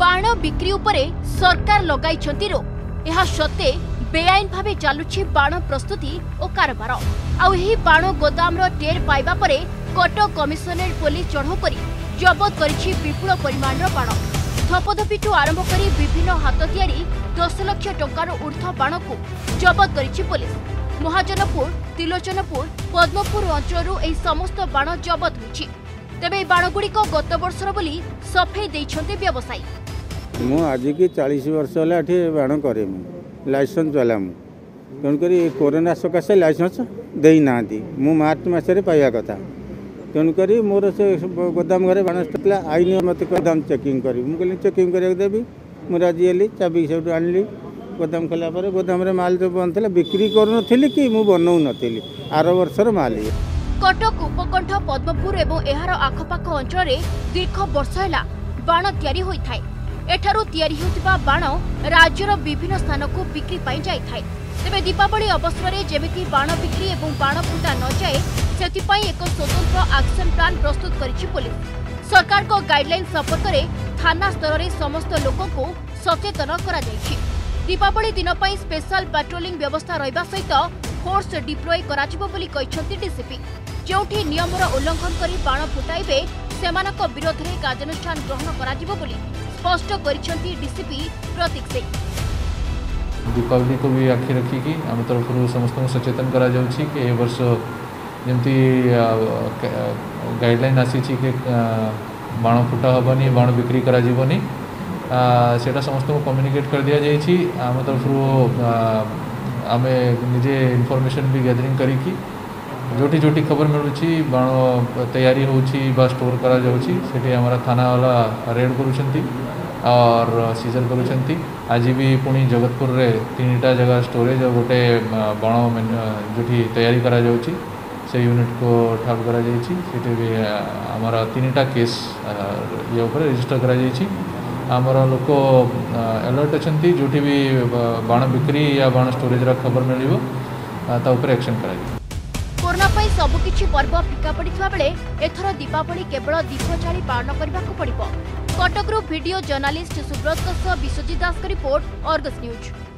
बाण बिक्री उपरे सरकार लगाई रोक। यह सत्ते बेआईन भावे चालुछि बाण प्रस्तुति और कारबार। आउ बाण गोदाम टेर पाइबा परे कटक कमिशनरेट पुलिस चढ़ाऊ कर जबत करिछि विपुल परिमाण बाण। थपथपीठू आरंभ कर विभिन्न हाथ तैयारी 10 लाख टंकार ऊर्ध्व बाण को जबत करिछि पुलिस। महाजनपुर, त्रिलोचनपुर, पद्मपुर अंचल एही समस्त बाण जबत होइछि। तेबे बाणगुड़िक गत वर्षर बोली सफेई देइछन्ते व्यवसायी। मु आज की 40 वर्ष होला एठी बाण करे लाइसेंस वाला तेणुक कोरोना सकाशे लाइसेंस दे ना मु मार्च मसरे पाइबा कथा तेणुक मोर से गोदाम घरे बाण स्टला आईन मत गोदाम चेकिंग करी मुझे चेकिंग कर देवी मुझे आज एली चाबी सब आनली गोदाम खोला पर गोदाम रे माल जो बंद था बिक्री करूनी कि मुझे बनाऊ नी आर वर्षर माल। कटक उपकंठ पद्मपुर एवं एहार आखपाख अंचल दीर्घ वर्ष है बाण तैयारी होइथाय। एठारु तैयारी होतिबा बाण राज्यर विभिन्न स्थान को बिक्री पाई जाइथाय। तेबे दीपावली अवसर में जेमिति बाण बिक्री एवं बाण फुटा न जाए सेतिपाई एक स्वतंत्र एक्शन प्लान प्रस्तुत करिछि पुलिस। सरकार को गाइडलाइन सपोर्ट करे थाना स्तर में समस्त लोकों को सचेतन करा जाइछि। दीपावली दिन पई स्पेशल पेट्रोलिंग व्यवस्था रहिबा सहित फोर्स डिप्लॉय कराजिबो बोली कहिसंती डीसीपी। जोठी नियमर उल्लंघन करी बाण फुटाइबे सेमानक विरोध में कार्यानुष्ठान ग्रहण कराजिबो बोली स्पष्ट करिसंती डीसीपी प्रतीक सिंह। दीपावली को भी आखि रखिकी आम तरफ समस्त सचेतन करा जाउछि कि ए वर्ष जमती गाइडलाइन आसी कि बाण फुटा हेनी बाण बिक्री करा जीवनी सेटा समस्त को कम्युनिकेट कर दिया जाइछि। आम तरफ आम निजे इनफॉरमेशन भी गैदरिंग करी जोटी जोटी खबर मिलूँ बाण तैयारी होउछि बा स्टोर करा जाउछि सेठी हमारा थाना वाला रेड करुछंती और सीजर करुछंती। आज भी पुणी जगतपुर रे 3टा जगह स्टोरेज और गोटे बाण जोटी तैयारी करा जाउछि से यूनिट को ठाब करा जाइछि। सेठी भी हमारा 3टा केस ये ऊपर रजिस्टर करा जाइछि। हमारा लोक अलर्ट अछंती जोटी भी बाण बिक्री या बाण स्टोरेज रा खबर मिलिबो ता ऊपर एक्शन करा जाइछि। कोरोना पई सबकिछि पर्व फिका पड़िथिबा बेले एथर दीपावली केवल दीप जाली पालन करबाकू पड़िबो। कटकरू वीडियो जर्नालिस्ट सुब्रत विश्वजित दास का रिपोर्ट, अर्गस न्यूज।